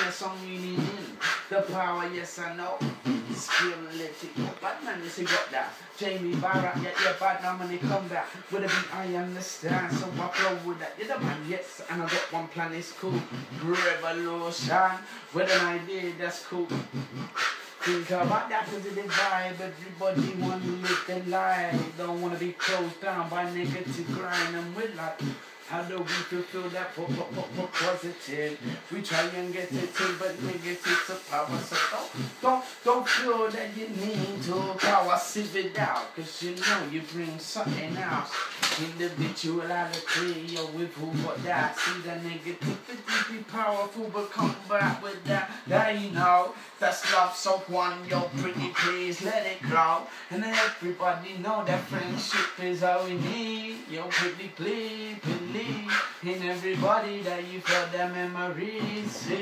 yes, I'm really in. The power, yes, I know. Skill, let it go. Bad man, yes, he got that. Jamie Barr, yeah, bad man when he come back. With a beat, I understand. So I flow with that. You're the man, yes. And I got one plan, it's cool. Revolution. With an idea, that's cool. Think about that positive vibe. Everybody want to live their life. Don't want to be closed down by negative grind. And we're like, how do we fulfill that positive? We try and get it to, but negative's a power. So don't feel that you need to power sieve it out. Cause you know you bring something else. Individuality, yo, with who got that. See the negativity be powerful, but come back with that. That you know, that's love, so one, yo, pretty please let it grow. And everybody know that friendship is all we need. Yo, pretty please believe in everybody that you felt their memories. See,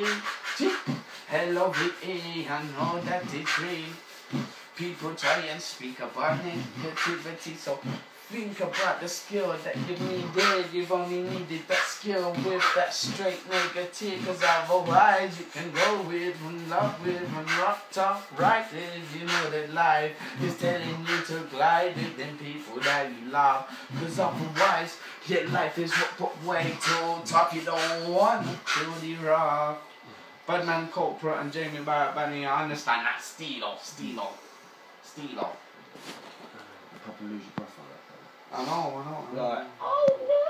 L-O-V-E, I know that it's free. People try and speak about negativity, so think about the skill that you needed. You've only needed that skill with that straight negative. Cause otherwise you can go with one love with one rock top right. You know that life is telling you to glide with them people that you love. Cause otherwise your life is what way too tough. You don't want to feel the rock. Badman Corporate and Jamie Barr, Bunny, I understand that. Steelo. Probably lose your breath on that. I know. Like, oh no!